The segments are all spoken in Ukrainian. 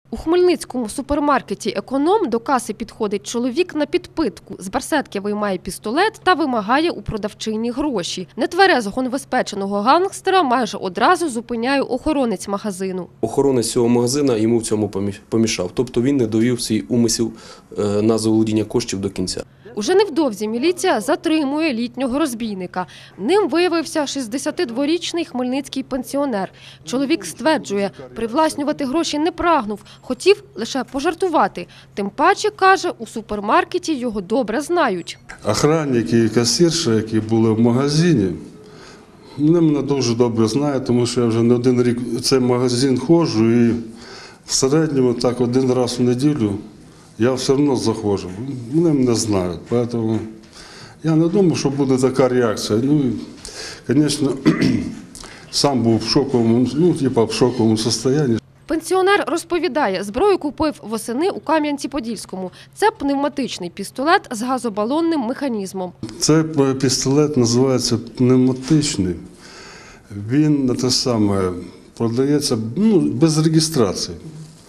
У хмельницькому супермаркеті «Економ» до каси підходить чоловік на підпитку. З барсетки виймає пістолет та вимагає у продавчині гроші. Нетверезого новоспеченого гангстера майже одразу зупиняє охоронець магазину. Охоронець цього магазину йому в цьому помішав. Тобто він не довів свій умисел на заволодіння коштів до кінця. Уже невдовзі міліція затримує літнього розбійника. Ним виявився 62-річний хмельницький пенсіонер. Чоловік стверджує, привласнювати гроші не прагнув, хотів лише пожартувати. Тим паче, каже, у супермаркеті його добре знають. Охранники і касирші, які були в магазині, вони мене дуже добре знають, тому що я вже не один рік в цей магазин ходжу і в середньому так один раз в неділю я все одно заходжу. Вони мене знають, тому я не думав, що буде така реакція. Ну, звісно, сам був в шоковому стані. Пенсіонер розповідає, зброю купив восени у Кам'янці-Подільському. Це пневматичний пістолет з газобалонним механізмом. Цей пістолет називається пневматичний. Він продається без реєстрації.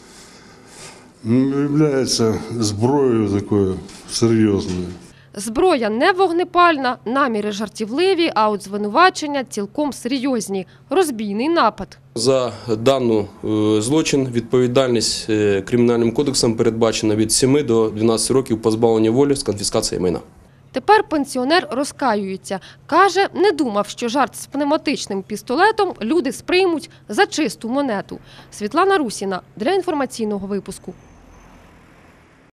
Виявляється зброєю такою серйозною. Зброя не вогнепальна, наміри жартівливі, а от звинувачення цілком серйозні. Розбійний напад. За даний злочин відповідальність Кримінальним кодексом передбачена від 7 до 12 років позбавлення волі з конфіскацією майна. Тепер пенсіонер розкаюється. Каже, не думав, що жарт з пневматичним пістолетом люди сприймуть за чисту монету. Світлана Русіна для інформаційного випуску.